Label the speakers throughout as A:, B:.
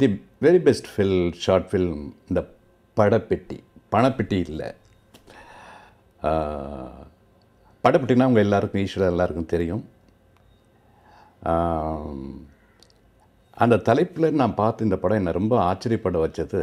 A: தி very best short film இந்த படப்பெட்டி. பணப்பெட்டி இல்லை, படப்பெட்டினா உங்கள் எல்லாருக்கும் ஈஸ்வரர் எல்லாருக்கும் தெரியும். அந்த தலைப்பில் நான் பார்த்து இந்த படம் என்னை ரொம்ப ஆச்சரியப்பட வச்சது,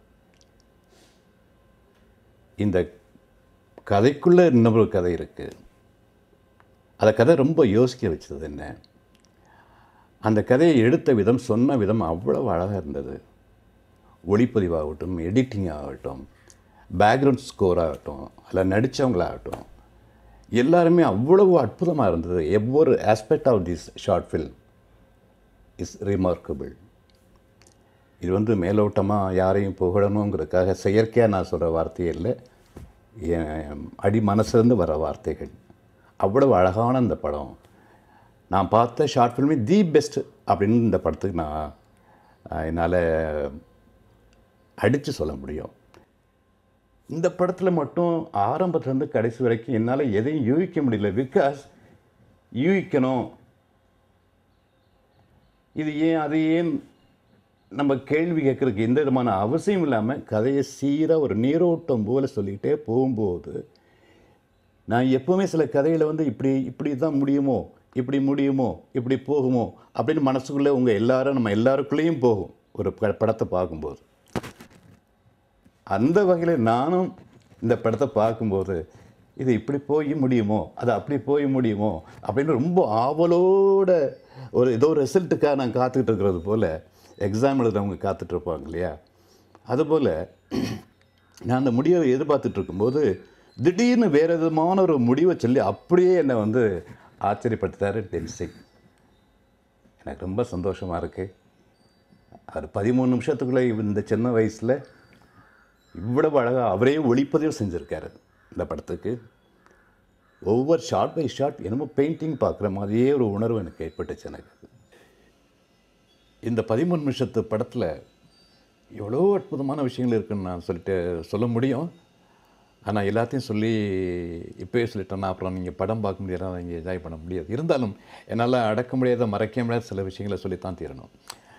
A: இந்த கதைக்குள்ளே இன்னொரு கதை இருக்குது. அந்த கதை ரொம்ப யோசிக்க வச்சது என்ன, அந்த கதையை எடுத்த விதம், சொன்ன விதம் அவ்வளவு அழகாக இருந்தது. ஒளிப்பதிவாகட்டும், எடிட்டிங் ஆகட்டும், பேக்ரவுண்ட் ஸ்கோர் ஆகட்டும், அதில் நடித்தவங்களாகட்டும், எல்லாருமே அவ்வளவு அற்புதமாக இருந்தது. எவ்வொரு aspect of this short film is remarkable. இது மேலோட்டமாக யாரையும் புகழணுங்கிறதுக்காக செயற்கையாக நான் சொல்கிற வார்த்தையே இல்லை, என் அடி மனசுலேருந்து வர வார்த்தைகள். அவ்வளவு அழகான இந்த படம். நான் பார்த்த ஷார்ட் ஃபில்மே தி பெஸ்ட் அப்படின்னு இந்த படத்துக்கு நான் என்னால் அடித்து சொல்ல முடியும். இந்த படத்தில் மட்டும் ஆரம்பத்துலேருந்து கடைசி வரைக்கும் என்னால் எதையும் யூகிக்க முடியல. பிகாஸ் யூகிக்கணும், இது ஏன் அது ஏன் நம்ம கேள்வி கேட்குறதுக்கு எந்த விதமான அவசியம் இல்லாமல் கதையை சீராக ஒரு நீரோட்டம் போல் சொல்லிக்கிட்டே போகும்போது, நான் எப்போவுமே சில கதையில் இப்படி தான் முடியுமோ, இப்படி முடியுமோ, இப்படி போகுமோ அப்படின்னு மனசுக்குள்ளே நம்ம எல்லாருக்குள்ளேயும் போகும் ஒரு படத்தை பார்க்கும்போது. அந்த வகையில் நானும் இந்த படத்தை பார்க்கும்போது, இது இப்படி போய் முடியுமோ, அது அப்படி போய் முடியுமோ அப்படின்னு ரொம்ப ஆவலோட ஏதோ ரிசல்ட்டுக்காக நான் காத்துக்கிட்டு இருக்கிறது போல், எக்ஸாம் எழுதுறவங்க காத்துட்ருப்பாங்க இல்லையா, அதுபோல் நான் அந்த முடிவை எதிர்பார்த்துட்டு இருக்கும்போது திடீர்னு வேறு விதமான ஒரு முடிவை சொல்லி அப்படியே என்னை ஆச்சரியப்படுத்தார் டென்சிங். எனக்கு ரொம்ப சந்தோஷமாக இருக்குது. அவர் 13 நிமிஷத்துக்குள்ளே இந்த சின்ன வயசில் இவ்வளவு அழகாக அவரே ஒளிப்பதிவு செஞ்சுருக்காரு இந்த படத்துக்கு. ஒவ்வொரு ஷார்ட் பை ஷார்ட் என்னமோ பெயிண்டிங் பார்க்குற மாதிரியே ஒரு உணர்வு எனக்கு ஏற்பட்டுச்சு. எனக்கு இந்த 13 நிமிஷத்து படத்தில் எவ்வளோ அற்புதமான விஷயங்கள் இருக்குதுன்னு நான் சொல்ல முடியும். ஆனால் எல்லாத்தையும் சொல்லி இப்போயே சொல்லிட்டேன்னா அப்புறம் நீங்கள் படம் பார்க்க முடியாது, நீங்கள் என்ஜாய் பண்ண முடியாது. இருந்தாலும் என்னால் அடக்க முடியாத, மறைக்க முடியாத சில விஷயங்களை சொல்லித்தான் தீரணும்.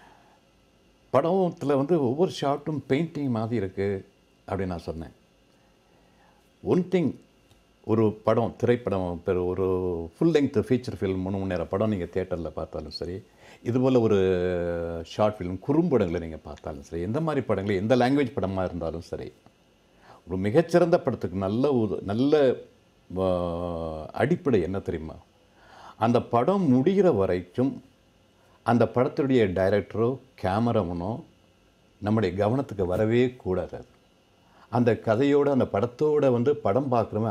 A: படத்தில் ஒவ்வொரு ஷார்ட்டும் பெயிண்டிங் மாதிரி இருக்குது அப்படின்னு நான் சொன்னேன். ஒன் திங், ஒரு படம், திரைப்படம், ஒரு ஃபுல் லெங்க்த் ஃபீச்சர் ஃபில்ம் 3 மணி நேர படம் நீங்கள் தியேட்டரில் பார்த்தாலும் சரி, இதுபோல் ஒரு ஷார்ட் ஃபில்ம் குறும்படங்களை நீங்கள் பார்த்தாலும் சரி, எந்த மாதிரி படங்கள், எந்த லாங்குவேஜ் படமாக இருந்தாலும் சரி, ஒரு மிகச்சிறந்த படத்துக்கு நல்ல அடிப்படை என்ன தெரியுமா, அந்த படம் முடிகிற வரைக்கும் அந்த படத்துடைய டைரக்டரோ கேமராமனோ நம்முடைய கவனத்துக்கு வரவே கூடாது. அந்த கதையோடு அந்த படத்தோடு படம் பார்க்குறவங்க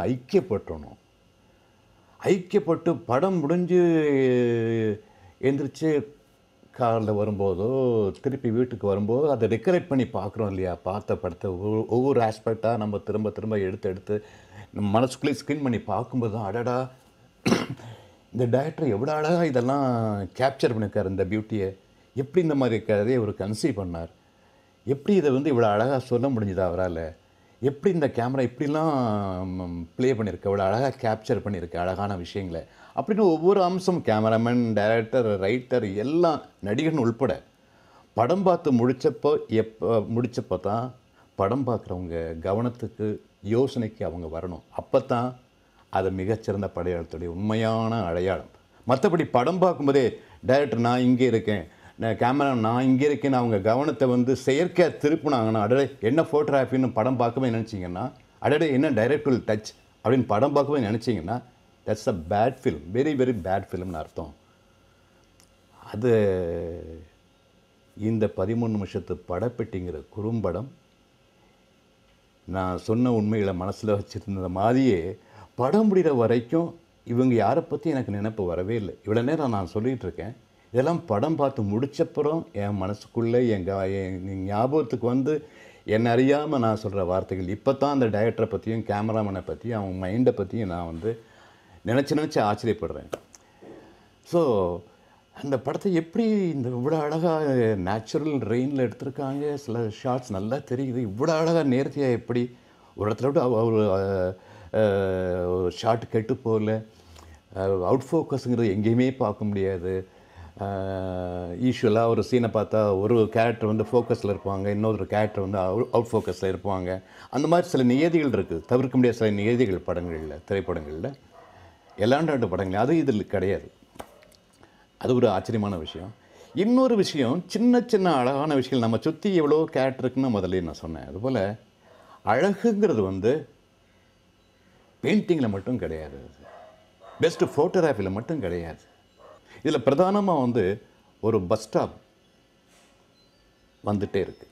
A: ஐக்கியப்பட்டு படம் முடிஞ்சு எந்திரிச்சு காரில் வரும்போதோ திருப்பி வீட்டுக்கு வரும்போது அதை டெக்கரேட் பண்ணி பார்க்குறோம் இல்லையா, பார்த்த படத்தை ஒவ்வொரு ஆஸ்பெக்டாக நம்ம திரும்ப எடுத்து நம்ம மனசுக்குள்ளே ஸ்க்ரீன் பண்ணி பார்க்கும்போது தான், அடடா இந்த டைரக்டர் எவ்வளோ அழகாக இதெல்லாம் கேப்சர் பண்ணியிருக்கார், இந்த பியூட்டியை எப்படி இந்த மாதிரி கதையை ஒரு கன்சீவ் பண்ணார், எப்படி இதை இவ்வளோ அழகாக சொல்ல முடிஞ்சுதா அவரால், எப்படி இந்த கேமரா இப்படிலாம் ப்ளே பண்ணியிருக்கு, அவ்வளோ அழகாக கேப்சர் பண்ணியிருக்கு அழகான விஷயங்களை அப்படின்னு ஒவ்வொரு அம்சம், கேமராமேன், டைரக்டர், ரைட்டர், எல்லாம் நடிகன் உள்பட படம் பார்த்து முடித்தப்போ தான் படம் பார்க்குறவங்க கவனத்துக்கு, யோசனைக்கு அவங்க வரணும். அப்போ தான் அது மிகச்சிறந்த படையாளத்துடைய உண்மையான அடையாளம். மற்றபடி படம் பார்க்கும்போதே டைரக்டர் நான் இங்கே இருக்கேன், கேமரா நான் இங்கே இருக்கேன்னு அவங்க கவனத்தை செயற்கையாக திருப்பினாங்கன்னா, அடடே என்ன ஃபோட்டோகிராஃபின்னு படம் பார்க்கவே நினச்சிங்கன்னா, அடடே என்ன டைரக்டர் டச் அப்படின்னு படம் பார்க்கவே நினச்சிங்கன்னா, that's a bad film, very very bad ஃபில்ம்னு அர்த்தம். அது இந்த 13 நிமிஷத்து படப்பெட்டிங்கிற குறும்படம் நான் சொன்ன உண்மைகளை மனசில் வச்சுருந்த மாதிரியே படம் முடிகிற வரைக்கும் இவங்க யாரை பற்றி எனக்கு நினைப்பு வரவே இல்லை. இவ்வளோ நேரம் நான் சொல்லிகிட்டு இருக்கேன், இதெல்லாம் படம் பார்த்து முடித்தப்புறம் என் மனசுக்குள்ளே என் ஞாபகத்துக்கு என்னை அறியாமல் நான் சொல்கிற வார்த்தைகள். இப்போ தான் அந்த டைரக்டரை பற்றியும் கேமராமேனை பற்றியும் அவங்க மைண்டை பற்றியும் நான் நினச்சி ஆச்சரியப்படுறேன். ஸோ அந்த படத்தை எப்படி இவ்வளோ அழகாக நேச்சுரல் ரெயினில் எடுத்திருக்காங்க, சில ஷார்ட்ஸ் நல்லா தெரியுது, இவ்வளோ அழகாக நேர்த்தியாக எப்படி ஒரு இடத்துல விட்டு ஒரு ஷார்ட் கெட்டு போகல, அவுட் ஃபோக்கஸுங்கிறது எங்கேயுமே பார்க்க முடியாது, யூஸ்வலாக ஒரு சீனை பார்த்தா ஒரு கேரக்டர் வந்து ஃபோக்கஸில் இருப்பாங்க, இன்னொரு கேரக்டர் வந்து அவுட் ஃபோக்கஸில் இருப்பாங்க. அந்த மாதிரி சில நியதிகள் இருக்குது, தவிர்க்க முடியாத சில நியதிகள் படங்களில், திரைப்படங்களில், எல்லாண்டாண்டு படங்கள். அது இதில் கிடையாது. அது ஒரு ஆச்சரியமான விஷயம். இன்னொரு விஷயம், சின்ன சின்ன அழகான விஷயங்கள் நம்ம சுற்றி எவ்வளோ கேரக்டர் இருக்குன்னு முதல்ல நான் சொன்னேன். அதுபோல் அழகுங்கிறது வந்து பெயிண்டிங்கில் மட்டும் கிடையாது, பெஸ்ட்டு ஃபோட்டோகிராஃபியில் மட்டும் கிடையாது. இதில் பிரதானமாக வந்து ஒரு பஸ் ஸ்டாப் வந்துகிட்டே இருக்குது.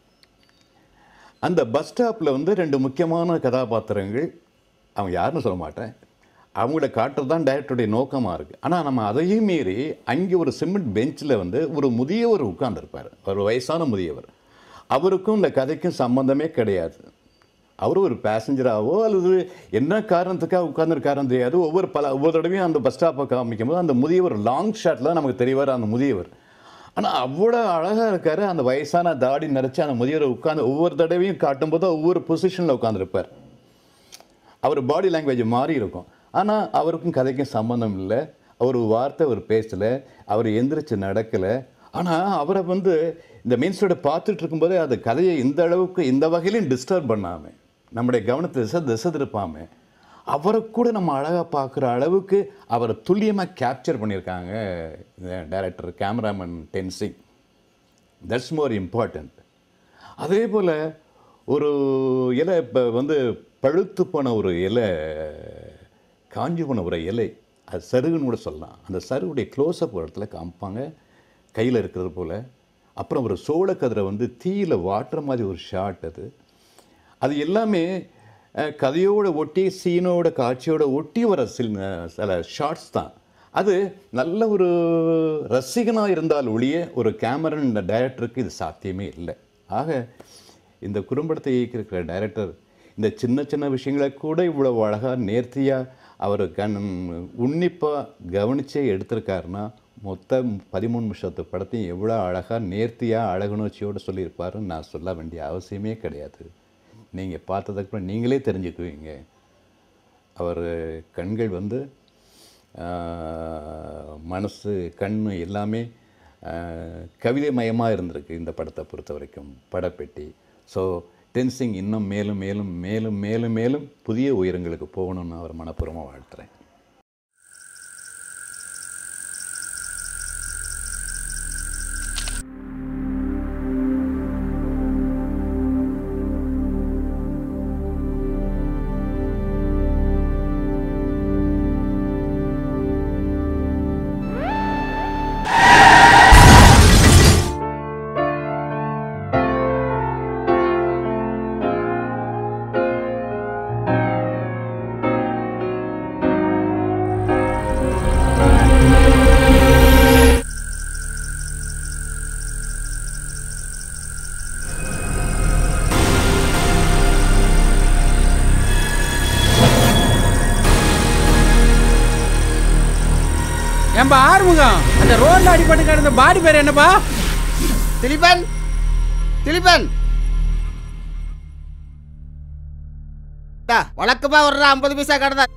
A: அந்த பஸ் ஸ்டாப்பில் வந்து 2 முக்கியமான கதாபாத்திரங்கள், அவங்க யாருன்னு சொல்ல மாட்டேன், அவங்கள காட்டுறது தான் டைரக்டருடைய நோக்கமாக இருக்குது. ஆனால் நம்ம அதையும் மீறி அங்கே ஒரு சிமெண்ட் பெஞ்சில் வந்து ஒரு முதியவர் உட்கார்ந்துருப்பார், ஒரு வயசான முதியவர். அவருக்கும் இந்த கதைக்கும் சம்மந்தமே கிடையாது. அவரும் ஒரு பேசஞ்சராகவோ அல்லது என்ன காரணத்துக்காக உட்கார்ந்துருக்காருன்னு தெரியாது. ஒவ்வொரு தடவையும் அந்த பஸ் ஸ்டாப்பை காமிக்கும் போது அந்த முதியவர் லாங் ஷாட்டில் நமக்கு தெரிவார் அந்த முதியவர். ஆனால் அவ்வளோ அழகாக இருக்கார். அந்த வயசான தாடி நிறச்சி அந்த முதியவரை உட்காந்து ஒவ்வொரு தடவையும் காட்டும்போது ஒவ்வொரு பொசிஷனில் உட்காந்துருப்பார். அவர் பாடி லாங்குவேஜ் மாறி இருக்கும். ஆனால் அவருக்கும் கதைக்கும் சம்மந்தம் இல்லை. அவர் வார்த்தை அவர் பேசலை, அவர் எந்திரிச்சு நடக்கலை. ஆனால் அவரை வந்து இந்த மெயின் ஸ்டோரை பார்த்துட்டு இருக்கும்போதே அது கதையை இந்த அளவுக்கு இந்த வகையிலையும் டிஸ்டர்ப் பண்ணாமல், நம்முடைய கவனத்தை திசை திருப்பாமல், அவரை கூட நம்ம அழகாக பார்க்குற அளவுக்கு அவரை துல்லியமாக கேப்சர் பண்ணியிருக்காங்க director, cameraman Tenzing. That's more important. அதே போல் ஒரு இலை இப்போ வந்து பழுத்து போன ஒரு இலை, காஞ்சி போன ஒரு இலை, அது சருகுன்னு கூட சொல்லலாம். அந்த சருகுடைய க்ளோஸ்அப் ஒரு இடத்துல காமிப்பாங்க, கையில் இருக்கிறது போல். அப்புறம் ஒரு சோளக்கதிரை வந்து தீயில் வாட்டுற மாதிரி ஒரு ஷாட். அது எல்லாமே கதையோடு ஒட்டி, சீனோட காட்சியோட ஒட்டி வர சில ஷார்ட்ஸ் தான். அது நல்ல ஒரு ரசிகனாக இருந்தால் ஒழிய ஒரு கேமரன் இந்த டைரக்டருக்கு இது சாத்தியமே இல்லை. ஆக இந்த குறும்படத்தை இயக்கியிருக்கிற டைரக்டர் இந்த சின்ன சின்ன விஷயங்களை கூட இவ்வளோ அழகாக நேர்த்தியாக அவர் உன்னிப்பாக கவனிச்சே எடுத்திருக்காருன்னா, மொத்தம் 13 நிமிஷத்து படத்தையும் எவ்வளோ அழகாக நேர்த்தியாக அழகுணர்ச்சியோடு சொல்லியிருப்பாருன்னு நான் சொல்ல வேண்டிய அவசியமே கிடையாது. நீங்கள் பார்த்ததுக்கப்புறம் நீங்களே தெரிஞ்சுக்குவீங்க. அவர் கண்கள் வந்து மனசு, கண் எல்லாமே கவிதை மயமாக இருந்திருக்கு இந்த படத்தை பொறுத்த வரைக்கும், படப்பெட்டி. ஸோ டென்சிங் இன்னும் மேலும் மேலும் மேலும் மேலும் மேலும் புதிய உயரங்களுக்கு போகணும்னு அவர் மனப்பூர்வமாக வாழ்த்துறேன்.
B: ஏன்பா ஆறுமுகம், அந்த ரோட்ல அடிபட்டு கிடந்த பாடி பேர் என்னப்பா?
C: திலீபன், திலீபன் வழக்கமா வர்ற 50 பைசா கடை.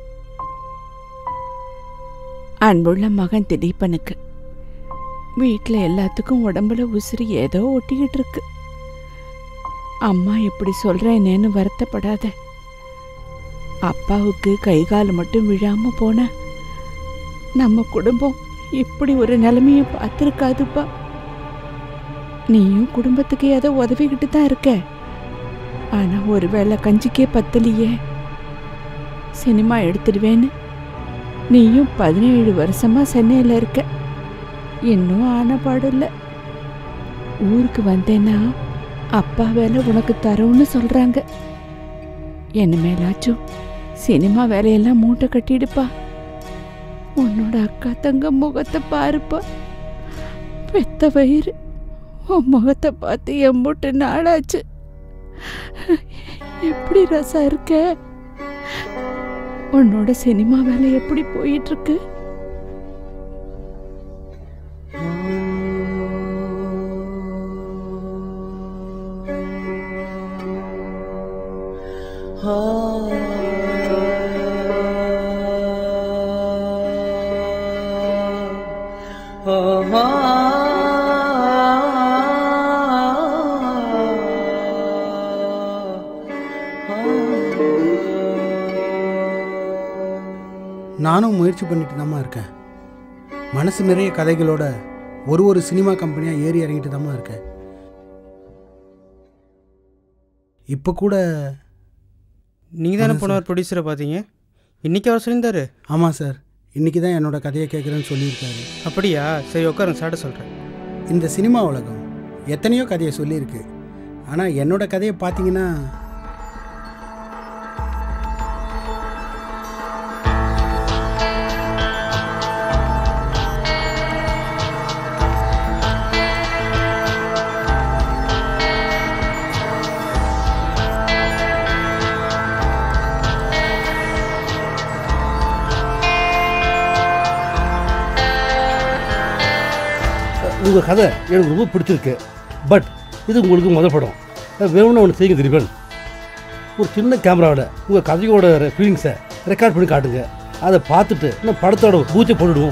D: அன்புள்ள மகன் திலீபனுக்கு வீட்டில் எல்லாத்துக்கும் உடம்புல உசிரி ஏதோ ஒட்டிக்கிட்டு இருக்கு. அம்மா எப்படி சொல்றேனேன்னு வருத்தப்படாத. அப்பாவுக்கு கை கால் மட்டும் விழாம போன நம்ம குடும்பம் இப்படி ஒரு நிலைமைய பார்த்துருக்காதுப்பா. நீயும் குடும்பத்துக்கு ஏதோ உதவிக்கிட்டு தான் இருக்க. ஆனா ஒருவேளை கஞ்சிக்கே பத்தலையே. சினிமா எடுத்துடுவேன்னு நீயும் 17 வருஷமா சென்னையில் இருக்க, இன்னும் ஆனப்பாடு இல்லை. ஊருக்கு வந்தேன்னா அப்பா வேலை உனக்கு தரோன்னு சொல்றாங்க. என்ன மேலாச்சும் சினிமா வேலையெல்லாம் மூட்டை கட்டிடுப்பா. உன்னோட அக்கா தங்க முகத்தை பாருப்பா. பெத்த வயிறு உன் முகத்தை பார்த்து எம்பூட்டு நாளாச்சு. எப்படி ரசா இருக்க? உன்னோட சினிமா வேலை எப்படி போயிட்டு இருக்கு?
E: Oh நானும் முயற்சி பண்ணிட்டு தாம்மா இருக்கேன். மனசு நிறைய கதைகளோட ஒரு சினிமா கம்பெனியாக ஏறி இறங்கிட்டு தாம்மா இருக்கேன். இப்போ கூட
F: நீங்கள் தானே போனவர் ப்ரொடியூசரை பார்த்தீங்க, இன்றைக்கி அவர் சொல்லியிருந்தாரு.
E: ஆமாம் சார், இன்றைக்கி தான் என்னோடய கதையை கேட்குறேன்னு சொல்லியிருக்காரு.
F: அப்படியா? சரி உட்காருங்க, சார்ட்ட சொல்கிறேன்.
E: இந்த சினிமா உலகம் எத்தனையோ கதையை சொல்லியிருக்கு. ஆனால் என்னோடய கதையை பார்த்தீங்கன்னா
G: உங்கள் கதை எனக்கு ரொம்ப பிடிச்சிருக்கு. பட் இது உங்களுக்கு முதல் படம். வேணும்னு ஒன்று செய்யுங்க திலீபன். ஒரு சின்ன கேமராவோட உங்கள் கதையோட ஃபீலிங்ஸை ரெக்கார்ட் பண்ணி காட்டுங்க. அதை பார்த்துட்டு இன்னும் படத்தோட பூச்சை போட்டுடுவோம்.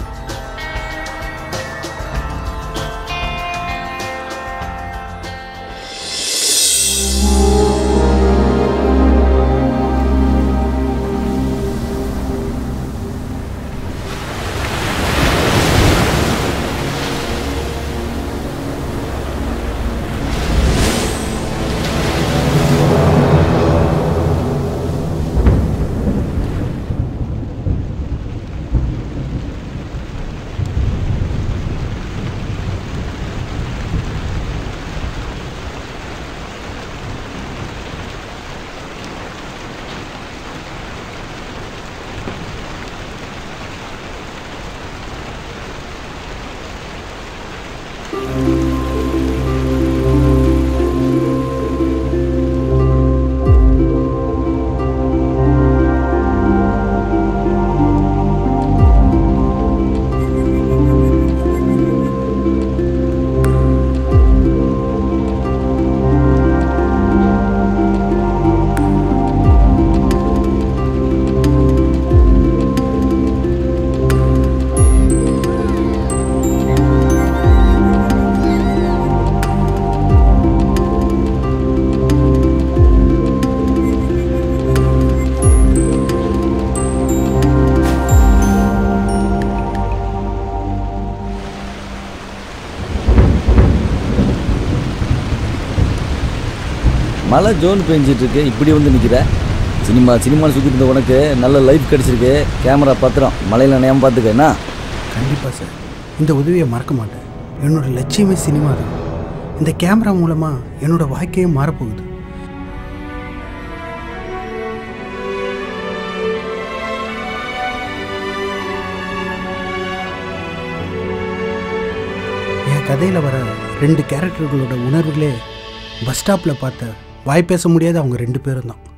H: மழை ஜோன் பெஞ்சிட்ருக்கு, இப்படி வந்து நிற்கிற. சினிமான்னு சுற்றிட்டு இருந்த உனக்கு நல்ல லைஃப் கிடச்சிருக்கு. கேமரா பத்திரம், மழையில் நனையாமல் பார்த்துக்க. என்ன?
E: கண்டிப்பாக சார், இந்த உதவியை மறக்க மாட்டேன். என்னோடய லட்சியமே சினிமா தான். இந்த கேமரா மூலமாக என்னோடய வாழ்க்கையே மாறப்போகுது. என் கதையில் வர 2 கேரக்டர்களோட உணர்வுகளே பஸ் ஸ்டாப்பில் பார்த்த வாய் பேச முடியாத அவங்க 2 பேரும் தான்.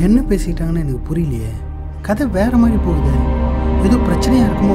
E: என்ன பேசிக்கிட்டாங்கன்னு எனக்கு புரியலையே. கதை வேற மாதிரி போகுது. ஏதோ பிரச்சனையா இருக்குமோ?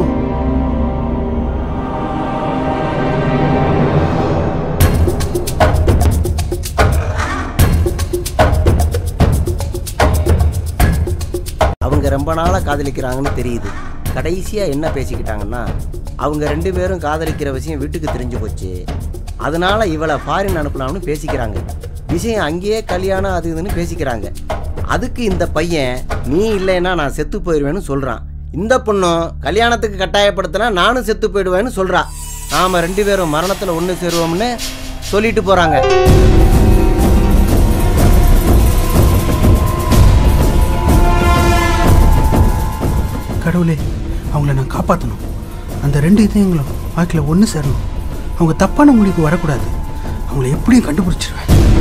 C: அவங்க ரொம்ப நாளாக காதலிக்கிறாங்கன்னு தெரியுது. கடைசியாக என்ன பேசிக்கிட்டாங்கன்னா, அவங்க 2 பேரும் காதலிக்கிற விஷயம் வீட்டுக்கு தெரிஞ்சு போச்சு, அதனால இவளை ஃபாரின் அனுப்பலாம்னு பேசிக்கிறாங்க. விஷயம் அங்கேயே கல்யாணம் அது இதுன்னு பேசிக்கிறாங்க. அதுக்கு இந்த பையன் நீ இல்லைன்னா நான் செத்து போயிடுவேன்னு சொல்கிறான். இந்த பொண்ணும் கல்யாணத்துக்கு கட்டாயப்படுத்தினா நானும் செத்து போயிடுவேன்னு சொல்கிறா. நாம் 2 பேரும் மரணத்தில் ஒன்று சேருவோம்னு சொல்லிட்டு போகிறாங்க.
E: கடவுளே, அவங்கள நான் காப்பாற்றணும். அந்த 2 இதயங்களும் வாழ்க்கையில் ஒன்று சேரணும். அவங்க தப்பான முடிவுக்கு வரக்கூடாது. அவங்கள எப்படியும் கண்டுபிடிச்சிருவேன்.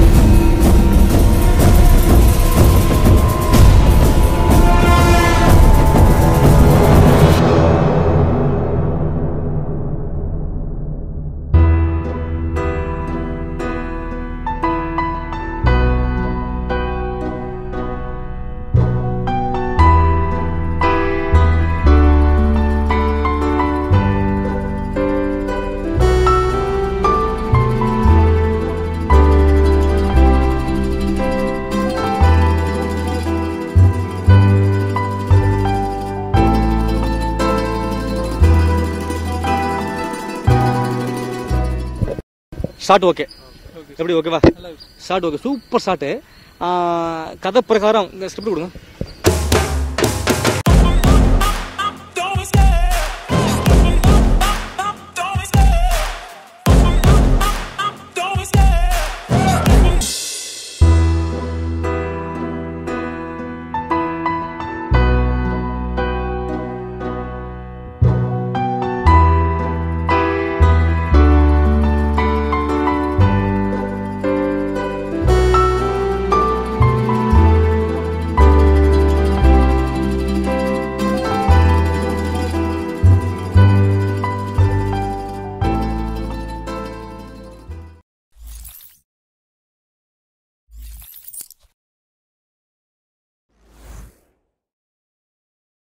I: ஷார்ட் ஓகே, எப்படி ஓகேவா? Shot okay, super shot. கதை பிரகாரம் இந்த ஸ்கிரிப்ட் கொடுங்க.